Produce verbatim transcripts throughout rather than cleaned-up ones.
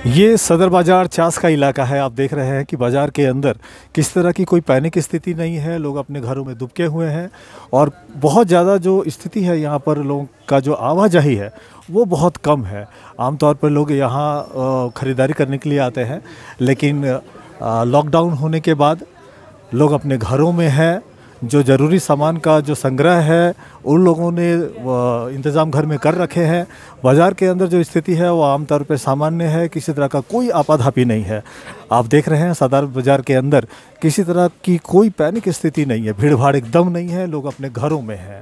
ये सदर बाज़ार चास का इलाका है। आप देख रहे हैं कि बाज़ार के अंदर किस तरह की कोई पैनिक स्थिति नहीं है। लोग अपने घरों में दुबके हुए हैं और बहुत ज़्यादा जो स्थिति है यहाँ पर लोगों का जो आवाजाही है वो बहुत कम है। आमतौर पर लोग यहाँ ख़रीदारी करने के लिए आते हैं, लेकिन लॉकडाउन होने के बाद लोग अपने घरों में हैं। जो ज़रूरी सामान का जो संग्रह है उन लोगों ने इंतज़ाम घर में कर रखे हैं। बाज़ार के अंदर जो स्थिति है वो आमतौर पे सामान्य है, किसी तरह का कोई आपाधापी नहीं है। आप देख रहे हैं सदर बाज़ार के अंदर किसी तरह की कोई पैनिक स्थिति नहीं है, भीड़ भाड़ एकदम नहीं है, लोग अपने घरों में हैं।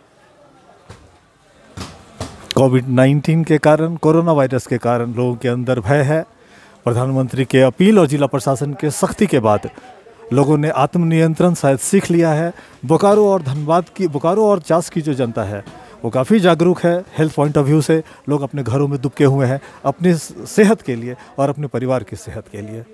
कोविड नाइन्टीन के कारण, कोरोना वायरस के कारण लोगों के अंदर भय है। प्रधानमंत्री के अपील और जिला प्रशासन के सख्ती के बाद लोगों ने आत्मनियंत्रण शायद सीख लिया है। बोकारो और धनबाद की बोकारो और चास की जो जनता है वो काफ़ी जागरूक है। हेल्थ पॉइंट ऑफ व्यू से लोग अपने घरों में दुबके हुए हैं अपनी सेहत के लिए और अपने परिवार की सेहत के लिए।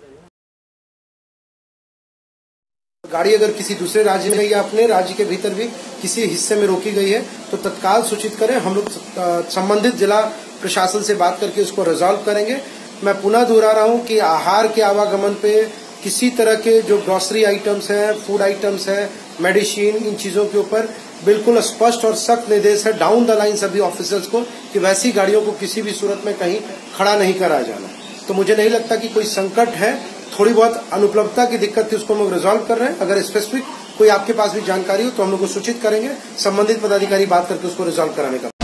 गाड़ी अगर किसी दूसरे राज्य में या अपने राज्य के भीतर भी किसी हिस्से में रोकी गई है तो तत्काल सूचित करें। हम लोग संबंधित जिला प्रशासन से बात करके उसको रिजॉल्व करेंगे। मैं पुनः दोहरा रहा हूँ कि आहार के आवागमन पे किसी तरह के जो ग्रोसरी आइटम्स हैं, फूड आइटम्स हैं, मेडिसिन, इन चीजों के ऊपर बिल्कुल स्पष्ट और सख्त निर्देश है डाउन द लाइन सभी ऑफिसर्स को कि वैसी गाड़ियों को किसी भी सूरत में कहीं खड़ा नहीं कराया जाना। तो मुझे नहीं लगता कि कोई संकट है। थोड़ी बहुत अनुपलब्धता की दिक्कत थी, उसको हम लोग रिजॉल्व कर रहे हैं। अगर स्पेसिफिक कोई आपके पास भी जानकारी हो तो हम लोग को सूचित करेंगे। संबंधित पदाधिकारी बात करके उसको रिजॉल्व कराने का